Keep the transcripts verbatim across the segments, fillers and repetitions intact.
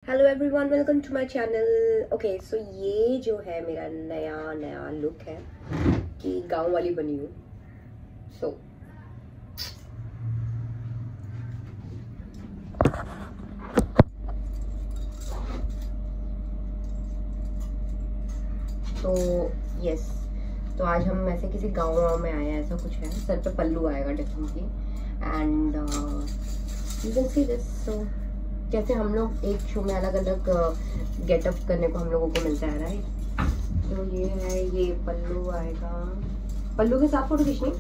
Hello everyone, welcome to my channel. Okay, so ये जो है मेरा नया नया लुक है कि गांव वाली बनी हूँ। सो so, तो यस, तो आज हम ऐसे किसी गांव वाँव में आए हैं, ऐसा कुछ है। सर पे पल्लू आएगा definitely and you can see this. So जैसे हम लोग एक शो में अलग अलग गेटअप करने को हम लोगों को मिलता है, राइट। तो ये है, ये पल्लू आएगा। पल्लू के साथ फोटो खींचनी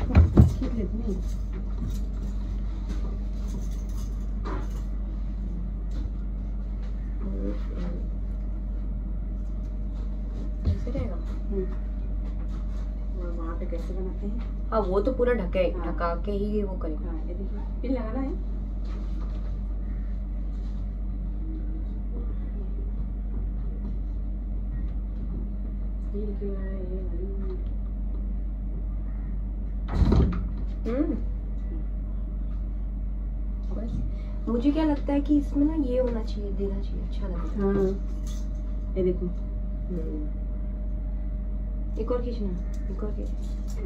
कैसे रहेगा? वहाँ पे कैसे बनाते हैं? हाँ, वो तो पूरा ढके ढका के ही वो करेगा। हाँ, ये देखिए पिन लगाना है। हम्म मुझे क्या लगता है कि इसमें ना ये होना चाहिए, देना चाहिए, अच्छा लगेगा। हाँ, ये देखो। एक और खींचना, एक और खींच।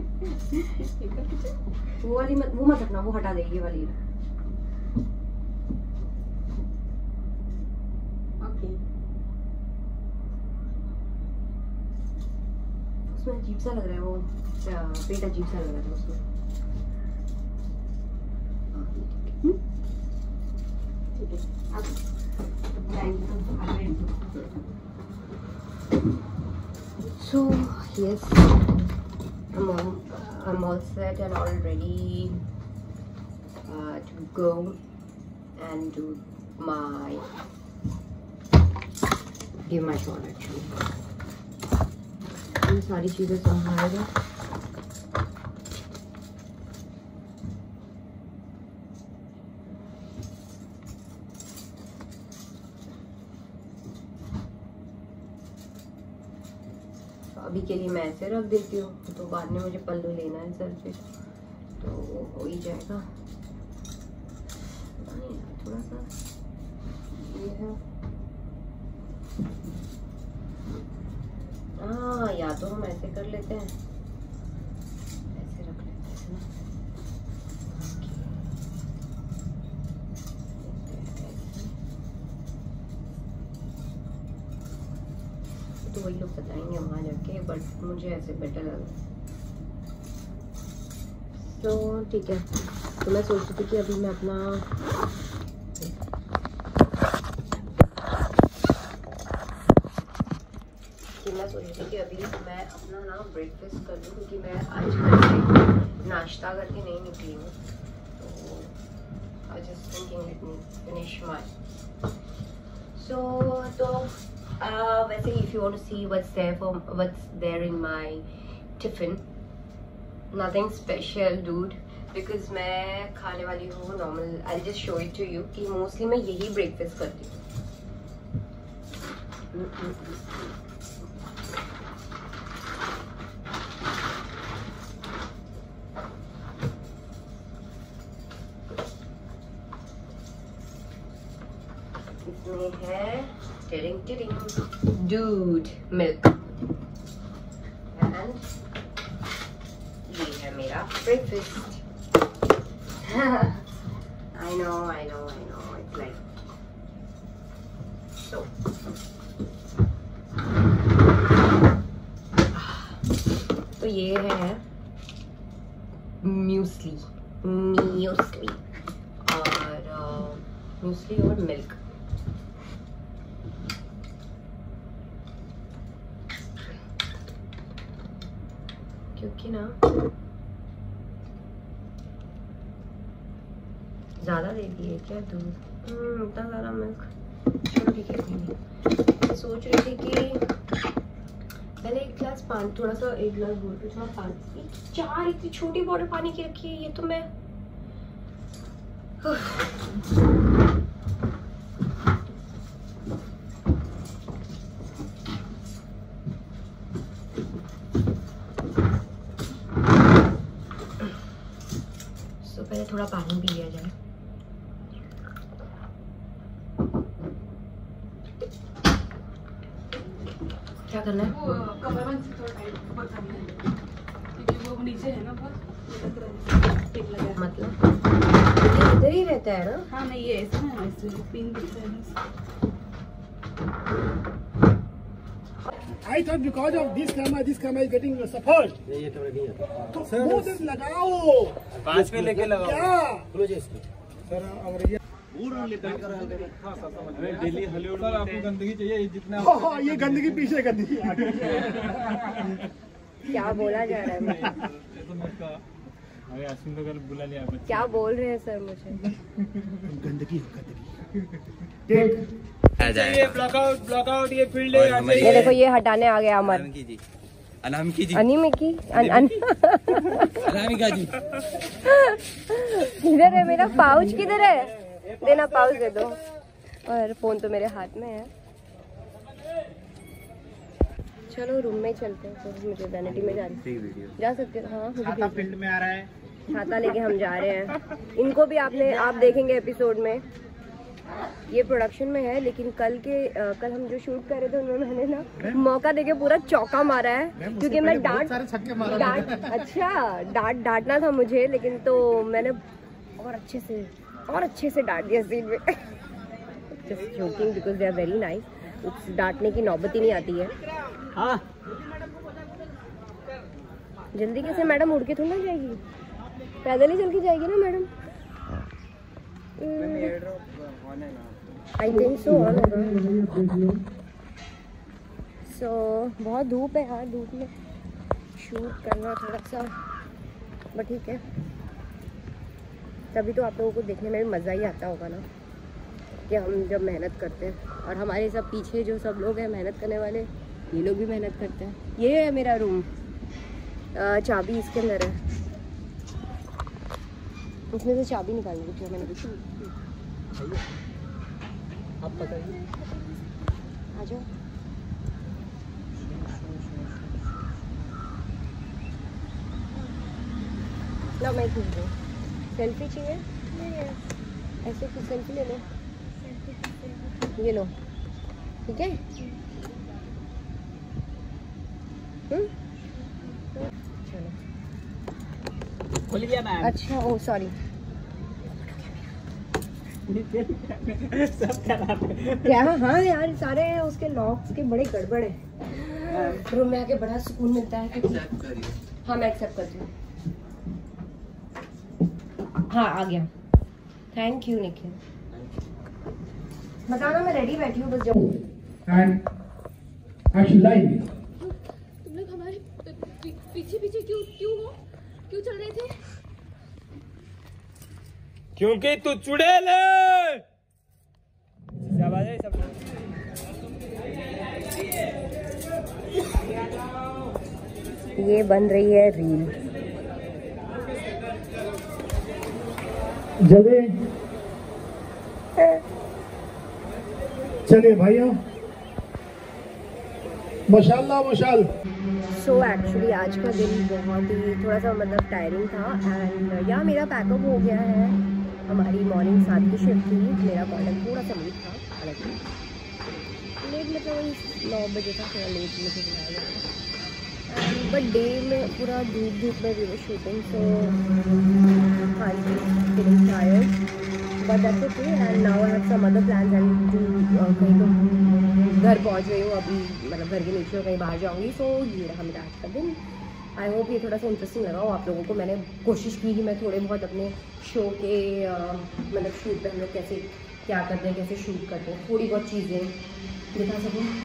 वो वाली मत, वो मत रखना, वो हटा दे, ये वाली। ओके। उसमें अजीब सा लग रहा है, वो पेट अजीब सा लग रहा था उसमें। ठीक है, अब So yes, I'm all, I'm all set and all ready uh, to go and do my give my shot actually. ये सारी चीजें संभाल दो। अभी के लिए मैं ऐसे रख देती हूँ, तो बाद में मुझे पल्लू लेना है सर पे, तो वो हो ही जाएगा। थोड़ा सा ये है, हाँ, या तो हम ऐसे कर लेते हैं, ऐसे रख लेते हैं ना, तो वही लोग बताएंगे वहाँ जाके, बट मुझे ऐसे बेटर लगा। तो ठीक है, तो मैं सोच रही थी कि अभी मैं अपना कि मैं सोच रही थी कि अभी मैं अपना ना ब्रेकफास्ट कर लूँ, क्योंकि मैं आज घर से नाश्ता करके नहीं निकली हूँ। तो I just thinking let me finish my so तो Uh, वैसे if you want to see what's there for what's there in my tiffin, nothing special dude, because मैं खाने वाली हूँ normal. I'll just show it to you कि mostly मैं यही breakfast करती हूँ। इसमें है टिरिंग टिरिंग दूध मिल्क एंड ये है मेरा breakfast. I know I know I know it's like so. तो ये है म्यूसली म्यूसली और म्यूसली और मिल्क। क्योंकि ना ज्यादा दे दिए क्या दूध, इतना सारा मिल्क। चलो ठीक है, मैं सोच रही थी कि पहले एक गिलास पानी, थोड़ा सा एक गिलास बोल के थोड़ा पानी, चार इतनी छोटी बॉटल पानी की रखी है। ये तो मैं पहले थोड़ा पानी पी लिया जाए। क्या करना है? वो कमर में थोड़ा टाइट ऊपर करना है क्योंकि वो नीचे है ना बहुत टिक लगा है। मतलब ये इधर ही रहता है ना? हाँ नहीं ये ऐसे ना ऐसे पिन दिख रहा है ना। I thought because of this camera, this camera is getting suffered. ये थोड़ा नहीं आता तो वो दिन लगाओ पास में लेके लगाओ क्या? क्लोज है इसको सर और ये दिल्ली हॉलीवुड सर आपको गंदगी चाहिए जितना हाँ, ये गंदगी पीछे गंदगी आगे। क्या बोला जा रहा है मुझे? अरे अश्विन तो कल बुला लिया क्या बोल रहे हैं सर मुझे? गंदगी गंदगी ये ब्लॉकआउट ब्लॉकआउट ये फील्ड ये देखो ये हटाने आ गया अमर। अनामिका जी अनिमिकी अन, अन... अनामिका जी किधर है मेरा पाउच? किधर है? देना पाउच दे दो। और फोन तो मेरे हाथ में है। चलो रूम में चलते हैं। तो मुझे वैनिटी में जाना जा सकते हो? हाँ मुझे फील्ड में आ रहा है। छाता लेके हम जा रहे हैं। इनको भी आपने आप देखेंगे एपिसोड में। ये प्रोडक्शन में है लेकिन कल के आ, कल हम जो शूट कर रहे थे उन्होंने ना मौका देके पूरा चौका मारा है क्योंकि मैं डांट डांट अच्छा डांट डांटना था मुझे लेकिन तो मैंने और अच्छे से और अच्छे से डांट दिया सीन में। Just joking because they are very nice. डांटने की नौबत ही नहीं आती है। हाँ जल्दी कैसे मैडम? उड़ के थोड़ी ना जाएगी, पैदल ही चल के जाएगी ना madam. I think so on होगा। सो बहुत धूप है यार, धूप में शूट करना थोड़ा सा बट ठीक है। तभी तो आप लोगों को देखने में भी मज़ा ही आता होगा ना कि हम जब मेहनत करते हैं। और हमारे सब पीछे जो सब लोग हैं मेहनत करने वाले, ये लोग भी मेहनत करते हैं। ये है मेरा रूम, चाबी इसके अंदर है। उसमें से चाबी निकालनी थी मैंने देखी। आप बताइए आ जाओ। लो मैं खींच दूँ। सेल्फी चाहिए? ऐसे कुछ सेल्फी ले लो। ये लो ठीक है। हम्म चलो बोलिए मैम। अच्छा ओ सॉरी क्या? हाँ यार सारे उसके लॉक्स के बड़े गड़बड़ है। रूम में आके बड़ा सुकून मिलता है क्योंकि हाँ मैं एक्सेप्ट करती हूँ। हाँ आ गया। Thank you Nikhil. बताना मैं रेडी बैठी हूँ बस जाऊँ। तुम लोग हमारे पीछे पीछे क्यों क्यों हो क्यों चल रहे थे? क्योंकि तू चुड़ैल है। शाबाश है सब। ये बन रही है रील। जगह चलिए भाइयों, माशाल्लाह माशाल। सो एक्चुअली आज का दिन बहुत ही थोड़ा सा मतलब टायरिंग था एंड या मेरा पैकअप हो गया है। हमारी मॉर्निंग सात की शिफ्ट थी। मेरा कॉलेज थोड़ा सा लेट था, हालांकि लेट मतलब वही नौ बजे था, थोड़ा लेट मुझे बुलाया गया। बट डे में पूरा धूप धूप में भी वो शूटिंग। सो हाँ जी feeling tired but that's okay. And now I have some other plans and to कहीं तो घर पहुंच गई हूँ अभी, मतलब घर के नीचे कहीं बाहर जाऊँगी। सो ये रहा मेरा आज का दिन। आई होप ये थोड़ा सा इंटरेस्टिंग लगा हो आप लोगों को। मैंने कोशिश की कि मैं थोड़े बहुत अपने शो के मतलब शूट पे हम लोग कैसे क्या करते हैं, कैसे शूट करते हैं, थोड़ी बहुत चीज़ें दिखा सकूँ।